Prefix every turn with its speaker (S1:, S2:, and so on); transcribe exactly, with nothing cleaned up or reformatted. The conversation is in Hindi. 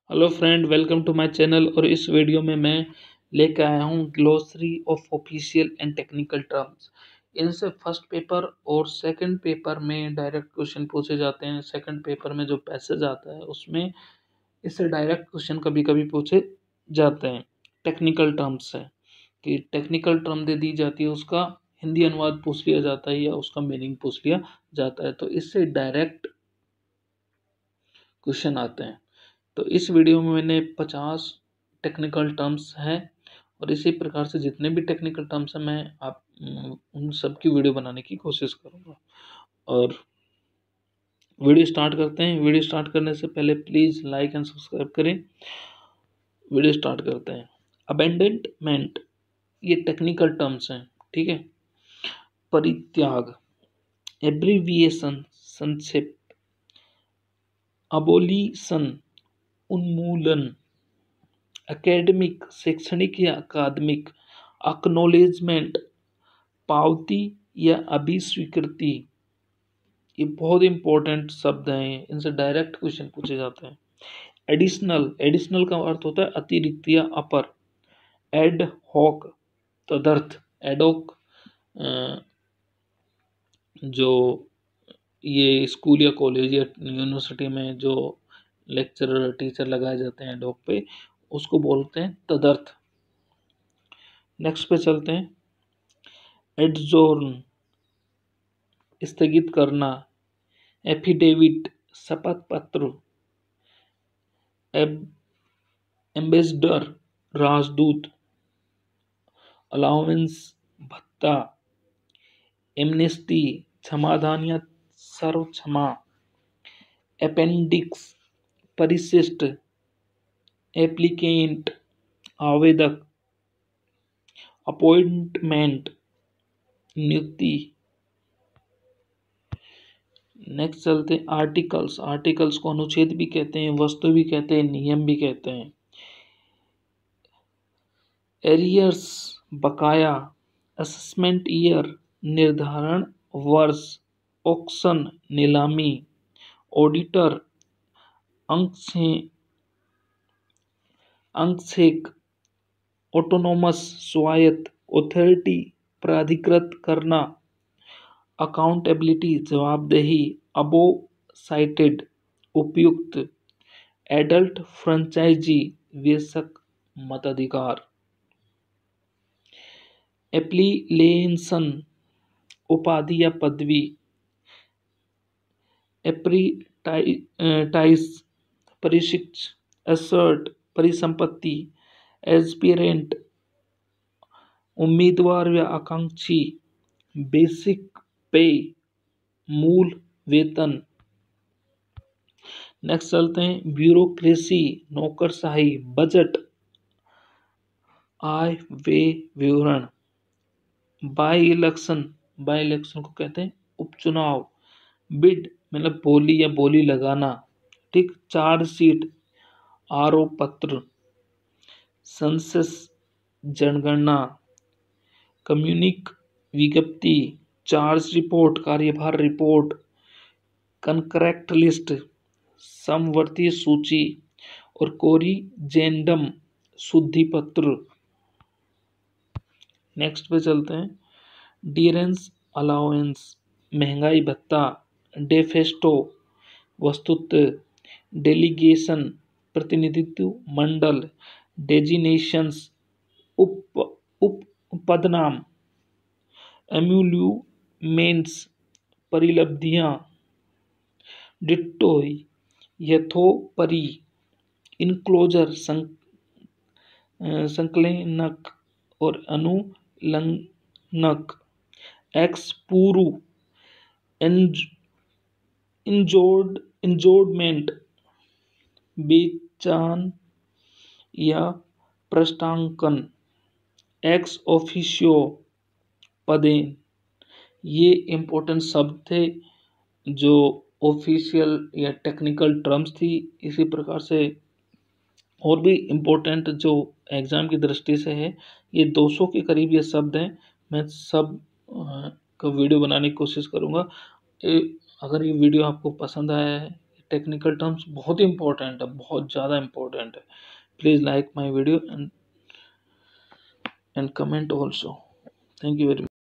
S1: Hello friend, welcome to my channel. और इस वीडियो में मैं लेकर आया हूँ glossary of official and technical terms. इनसे फर्स्ट पेपर और सेकंड पेपर में डायरेक्ट क्वेश्चन पूछे जाते हैं। सेकंड पेपर में जो पैसेज आता है उसमें इससे डायरेक्ट क्वेश्चन कभी कभी पूछे जाते हैं टेक्निकल टर्म्स से। कि टेक्निकल टर्म दे दी जाती है, उसका हिंदी अनुवाद पूछ लिया जाता है या उसका मीनिंग पूछ लिया जाता है, तो इससे डायरेक्ट क्वेश्चन आते हैं। तो इस वीडियो में मैंने पचास टेक्निकल टर्म्स हैं और इसी प्रकार से जितने भी टेक्निकल टर्म्स हैं मैं आप उन सब की वीडियो बनाने की कोशिश करूँगा। और वीडियो स्टार्ट करते हैं। वीडियो स्टार्ट करने से पहले प्लीज़ लाइक एंड सब्सक्राइब करें। वीडियो स्टार्ट करते हैं। अबेंडनमेंट, ये टेक्निकल टर्म्स हैं, ठीक है। परित्याग, एब्रीविएशन, संक्षिप्त। अबोलिशन, उन्मूलन। एकेडमिक, शैक्षणिक या अकादमिक। एक्नॉलेजमेंट, पावती या अभिस्वीकृति। ये बहुत इंपॉर्टेंट शब्द हैं, इनसे डायरेक्ट क्वेश्चन पूछे जाते हैं। एडिशनल, एडिशनल का अर्थ होता है अतिरिक्त या अपर। एड हॉक, तदर्थ। एडोक जो ये स्कूल या कॉलेज या यूनिवर्सिटी में जो लेक्चरर टीचर लगाए जाते हैं एडोक पे, उसको बोलते हैं तदर्थ। नेक्स्ट पे चलते हैं। एडजोर्न, स्थगित करना। एफिडेविट, शपथ पत्र। एम्बेसडर, राजदूत। अलाउंस, भत्ता। एमनेस्टी, क्षमादान या सर्व क्षमा। अपेंडिक्स, परिशिष्ट। एप्लीकेंट, आवेदक। अपॉइंटमेंट, नियुक्ति। नेक्स्ट चलते हैं आर्टिकल्स। आर्टिकल्स को अनुच्छेद भी कहते हैं, वस्तु भी कहते हैं, नियम भी कहते हैं। एरियर्स, बकाया। असेसमेंट ईयर, निर्धारण वर्ष। ऑक्शन, नीलामी। ऑडिटर, अंशेक। ऑटोनोमस, स्वायत्त। ऑथोरिटी, प्राधिकृत करना। अकाउंटेबिलिटी, जवाबदेही। अबो साइटेड, उपयुक्त। एडल्ट फ्रेंचाइजी, वयस्क मताधिकार। एप्लीलेशन, उपाधि या पदवी। एप्रीटाइज, परिशिष्ट। असर्ट, परिसंपत्ति। एस्पिरेंट, उम्मीदवार या आकांक्षी। बेसिक पे, मूल वेतन। नेक्स्ट चलते हैं ब्यूरोक्रेसी, नौकरशाही। बजट, आय व्यय विवरण। बाई इलेक्शन, बाई इलेक्शन को कहते हैं उपचुनाव। बिड मतलब बोली या बोली लगाना, ठीक। चार्जशीट, आरोप पत्र। सेंसस, जनगणना। कम्युनिक, विज्ञप्ति। चार्ज रिपोर्ट, कार्यभार रिपोर्ट। कंकरेक्ट लिस्ट, समवर्ती सूची। और कोरिजेंडम, शुद्धि पत्र। नेक्स्ट पे चलते हैं। डियरेंस अलाउंस, महंगाई भत्ता। डेफेस्टो, वस्तुत्व। डेलीगेशन, प्रतिनिधित्व मंडल। डेजिनेशंस, उप उप पदनाम। एम्यूल्यूमेंट्स, परिलब्धियां। डिट्टोई, यथोपरि। इनक्लोजर, संकलनक और अनुलंघनक। एक्स पूर्व, इंजोर्ड इंजोर्डमेंट, बेचान या प्रस्तांकन। एक्स ऑफिशियो, पदेन। ये इम्पोर्टेंट शब्द थे जो ऑफिशियल या टेक्निकल टर्म्स थी। इसी प्रकार से और भी इम्पोर्टेंट जो एग्ज़ाम की दृष्टि से है, ये दो सौ के करीब ये शब्द हैं। मैं सब का वीडियो बनाने की कोशिश करूँगा। अगर ये वीडियो आपको पसंद आया है, टेक्निकल टर्म्स बहुत ही इंपॉर्टेंट है, बहुत ज़्यादा इंपॉर्टेंट है। Please like my video and and comment also. Thank you very much.